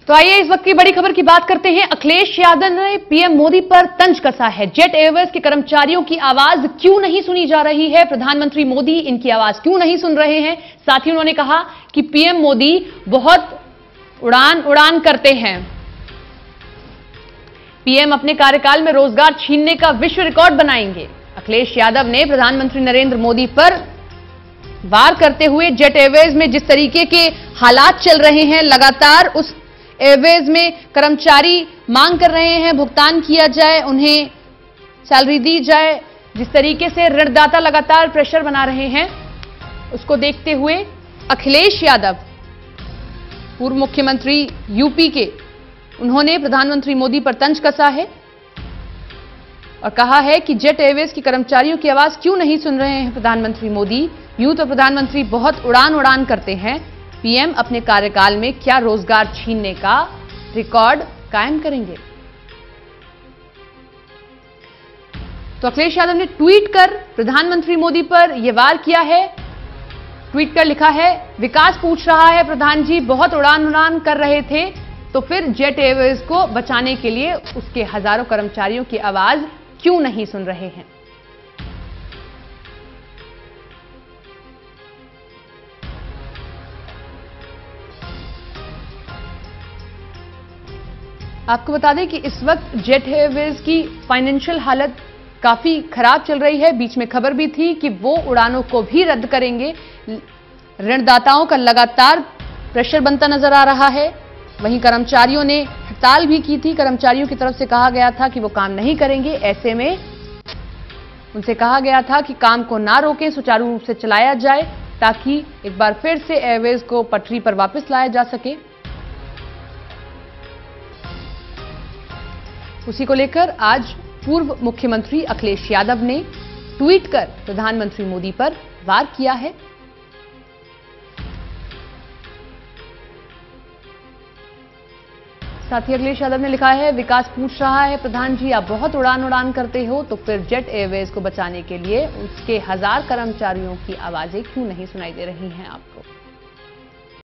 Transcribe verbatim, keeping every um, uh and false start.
तो आइए इस वक्त की बड़ी खबर की बात करते हैं। अखिलेश यादव ने पीएम मोदी पर तंज कसा है। जेट एयरवेज के कर्मचारियों की आवाज क्यों नहीं सुनी जा रही है? प्रधानमंत्री मोदी इनकी आवाज क्यों नहीं सुन रहे हैं? साथ ही उन्होंने कहा कि पीएम मोदी बहुत उड़ान उड़ान करते हैं। पीएम अपने कार्यकाल में रोजगार छीनने का विश्व रिकॉर्ड बनाएंगे। अखिलेश यादव ने प्रधानमंत्री नरेंद्र मोदी पर वार करते हुए जेट एयरवेज में जिस तरीके के हालात चल रहे हैं, लगातार उस एयरवेज में कर्मचारी मांग कर रहे हैं भुगतान किया जाए, उन्हें सैलरी दी जाए, जिस तरीके से ऋणदाता लगातार प्रेशर बना रहे हैं, उसको देखते हुए अखिलेश यादव पूर्व मुख्यमंत्री यूपी के, उन्होंने प्रधानमंत्री मोदी पर तंज कसा है और कहा है कि जेट एयरवेज के कर्मचारियों की आवाज क्यों नहीं सुन रहे हैं प्रधानमंत्री मोदी। यूं तो प्रधानमंत्री बहुत उड़ान उड़ान करते हैं, पीएम अपने कार्यकाल में क्या रोजगार छीनने का रिकॉर्ड कायम करेंगे? तो अखिलेश यादव ने ट्वीट कर प्रधानमंत्री मोदी पर यह वार किया है। ट्वीट कर लिखा है, विकास पूछ रहा है प्रधान जी, बहुत उड़ान उड़ान कर रहे थे तो फिर जेट एयरवेज को बचाने के लिए उसके हजारों कर्मचारियों की आवाज क्यों नहीं सुन रहे हैं? आपको बता दें कि इस वक्त जेट एयरवेज की फाइनेंशियल हालत काफी खराब चल रही है। बीच में खबर भी थी कि वो उड़ानों को भी रद्द करेंगे। ऋणदाताओं का लगातार प्रेशर बनता नजर आ रहा है। वहीं कर्मचारियों ने हड़ताल भी की थी। कर्मचारियों की तरफ से कहा गया था कि वो काम नहीं करेंगे। ऐसे में उनसे कहा गया था कि काम को ना रोकें, सुचारू रूप से चलाया जाए ताकि एक बार फिर से एयरवेज को पटरी पर वापस लाया जा सके। उसी को लेकर आज पूर्व मुख्यमंत्री अखिलेश यादव ने ट्वीट कर प्रधानमंत्री मोदी पर वार किया है। साथ ही अखिलेश यादव ने लिखा है, विकास पूछ रहा है प्रधान जी, आप बहुत उड़ान उड़ान करते हो तो फिर जेट एयरवेज को बचाने के लिए उसके हजार कर्मचारियों की आवाजें क्यों नहीं सुनाई दे रही हैं आपको?